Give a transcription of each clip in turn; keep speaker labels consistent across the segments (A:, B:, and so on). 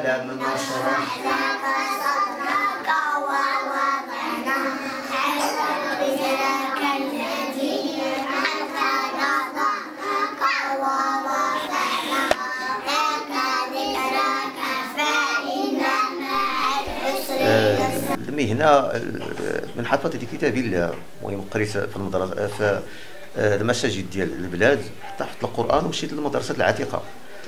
A: ألم نشرح لك صدرك ووضعنا عنك وزرك الذي أنقض ظهرك ووضعنا لك ذكرك فإن مع العسر
B: المهنة من حفظة كتاب الله. المهم قريت في المدرسة في المساجد ديال البلاد، حفظت القرآن ومشيت للمدرسة العتيقة.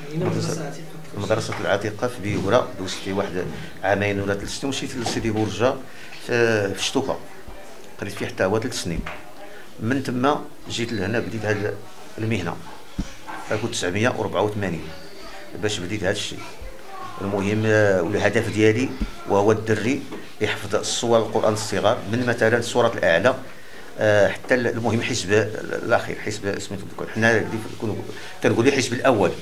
B: المدرسة العتيقة في بيورا، دوزت فيه واحد عامين ولا 3 سنين، ومشيت لسيدي بورجا في شتوكا، قريت فيه حتى هو 3 سنين. من تما جيت لهنا بديت هذه المهنة كنت 984 باش بديت هذا الشيء. المهم والهدف ديالي وهو الدري يحفظ الصور القرآن الصغار من مثلا السورة الأعلى حتى المهم حزب الاخير، حزب سميتو حنا كنقول لي حزب الاول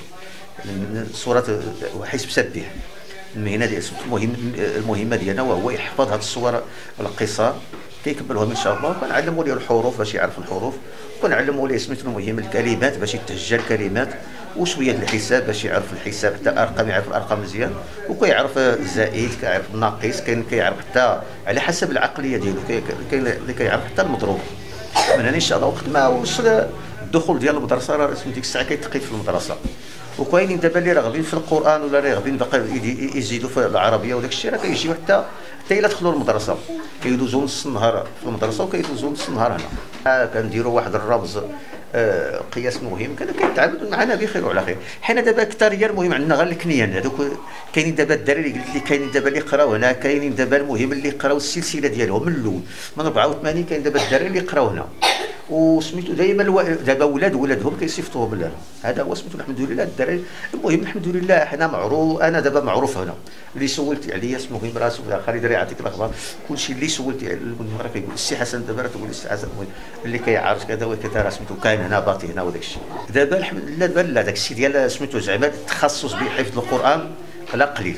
B: سوره حزب سبح. المهنه ديال المهمه ديالنا وهو يحفظ هذه الصور القصار كيكملوهم ان شاء الله، وكنعلموا ليه الحروف باش يعرف الحروف، وكنعلموا ليه سميتو المهم الكلمات باش يتهجى الكلمات، وشويه الحساب باش يعرف الحساب حتى الارقام، يعرف الارقام مزيان، وكيعرف الزائد، كيعرف الناقص، كيعرف حتى على حسب العقليه ديالو، كاين اللي كيعرف حتى المضروب. من هنا ان شاء الله وقت ما وصل الدخول ديال المدرسه راه سميتو ديك الساعه كيتقيد في المدرسه. وكاينين دابا اللي راغبين في القران ولا راغبين باقي يزيدوا في العربيه وداك الشيء، راه كيجيو حتى الا دخلوا المدرسه كيدوزوا نص النهار في المدرسه وكيدوزوا نص النهار هنا. كنديروا واحد الرمز قياس مهم كيتعاملوا معنا بخير وعلى خير. حنا دابا اكثريه المهم عندنا غير الكنيان هذوك. كاينين دابا الدراري اللي قلت لك، كاينين دابا اللي قراو هنا، كاينين دابا المهم اللي قراو السلسله ديالهم من الاول من 84. كاين دابا الدراري اللي قراو هنا وسميتو دائما دابا ولادهم كيصيفطوهم لنا. هذا هو سميتو الحمد لله الدراري. المهم الحمد لله حنا معروف، انا دابا معروف هنا. اللي سولتي عليا المهم راسو خالد راه يعطيك الاخبار، كلشي اللي سولتي على المهم راه كيقول السي حسن، دابا راه تقول السي حسن المهم اللي كيعرف كذا وكذا راه سميتو كاين هنا باطي هنا وداك الشيء. دابا الحمد لله دابا لا داك الشيء ديال سميتو زعما التخصص بحفظ القران لا قليل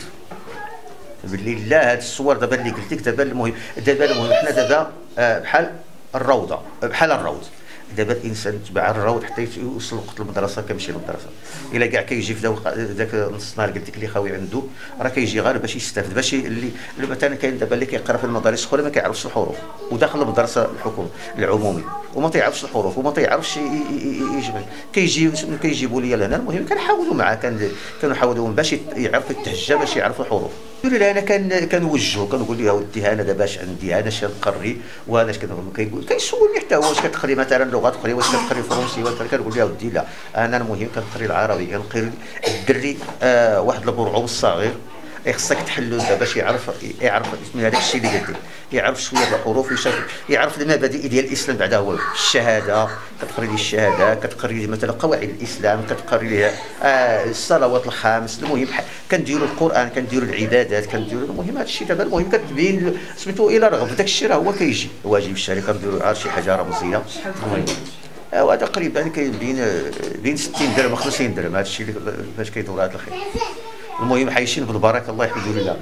B: باللي لا. هاد الصور دابا اللي قلت لك دابا المهم حنا دابا بحال الروضه، بحال الروض. دابا الانسان تبع الروض حتى يوصل وقت المدرسه كيمشي للمدرسه. الا كاع كيجي في ذاك نص نهار قلت لك اللي خاوي عنده راه كيجي غير باش يستافد، باش اللي مثلا كاين دابا اللي كيقرا في المدارس الاخرى ما كيعرفش الحروف وداخل المدرسه الحكومه العمومي وما تيعرفش الحروف وما تيعرفش يجبر، كيجيبوا لي لهنا. المهم كنحاولوا معاه، كنحاولوا باش يعرف يتهجى، باش يعرف الحروف. لا انا كنوجهو كنقول له اودي انا دابا اش عندي، انا اش نقري وانا اش كيقول كيسولني حتى هو واش كتقري مثلا لغات اخرى، واش كتقري الفرنسي، كنقول له اودي لا انا المهم كنقري العربي، كنقري الدري واحد البرعوم الصغير خصك تحلو انت باش يعرف من هذاك الشيء اللي قلت، يعرف شويه الحروف، يعرف المبادئ ديال الاسلام. بعدا هو الشهاده كتقري ليه الشهاده، كتقري ليه مثلا قواعد الاسلام، كتقري ليه الصلوات الخمس. المهم كنديروا القران، كنديروا العبادات، كنديروا المهم هذا الشيء دابا المهم كتبين سميتو الى رغب داك الشيء راه هو كيجي واجب الشركه كنديروا عاد شي حاجه رمزيه. المهم هذا تقريبا كاين بين 60 درهم 50 درهم هذا الشيء فاش كيدور هذا الخير. المهم عايشين بالبركه الله الحمد لله.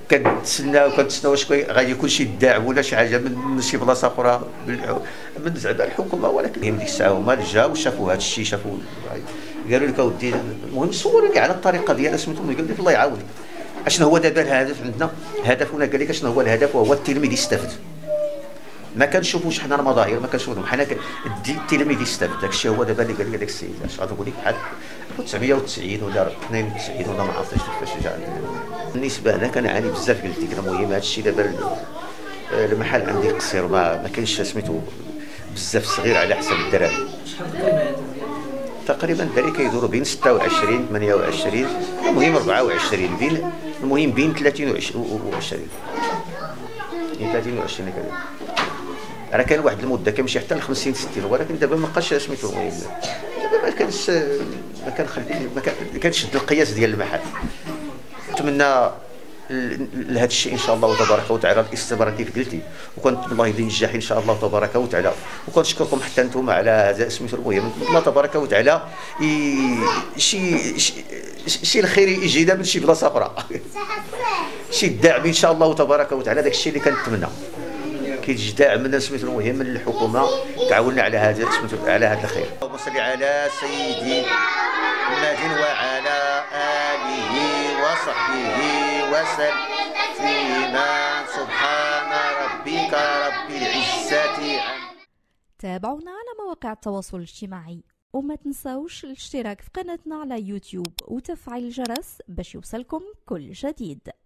B: كنتسناو شكون غادي يكون شي داع ولا شي حاجه من شي بلاصه اخرى من زعما الحكومه، ولكن ديك الساعه هما جاو وشافوا هذا الشيء، شافوا قالوا لك اودي المهم صوروني على الطريقه ديالها سميتو. قال لك الله يعاونك اشنو هو دابا الهدف عندنا. هدفنا قال لك اشنو هو الهدف، وهو التلميذ يستافد. ما كنشوفوش حنا المظاهر، ما كنشوفوهم حنا التلميذ يستافد. داك الشيء هو دابا اللي قال لك داك السيد اش غادي نقول لك بحال 990 ولا 92 ولا ما عرفتش كيفاش جا عندنا. بالنسبه انا كنعاني بزاف قلت لك. المهم هذا الشيء دابا المحل عندي قصير، ما كاينش سميتو بزاف صغير على حسب الدراري. تقريبا الدراري كيدوروا بين 26 28 المهم 24 المهم بين 30 و 20 30 و 20 كذا. راه كان واحد المده كيمشي حتى ل 50 60، ولكن دابا ما بقاش سميتو. المهم دابا ما كانش القياس ديال المحل. نتمنى لهذا الشيء ان شاء الله تبارك وتعالى الاستمرار كيف قلتي، وكنت الله يدي النجاح ان شاء الله تبارك وتعالى. وكنشكركم حتى انتم على هذا سميتو. المهم الله تبارك وتعالى شي الخير يجينا من شي بلاصه اخرى، شي الدعم ان شاء الله تبارك وتعالى. داك الشيء اللي كنتمنى كيجي داعم من سميتو المهم من الحكومه تعاوننا على هذا سميتو على هذا الخير. اللهم صل على سيدي محمد وعلى اله وصحبه وسلما سبحان ربك رب العزة.
C: تابعونا على مواقع التواصل الاجتماعي، وما تنسوش الاشتراك في قناتنا على يوتيوب وتفعيل الجرس باش يوصلكم كل جديد.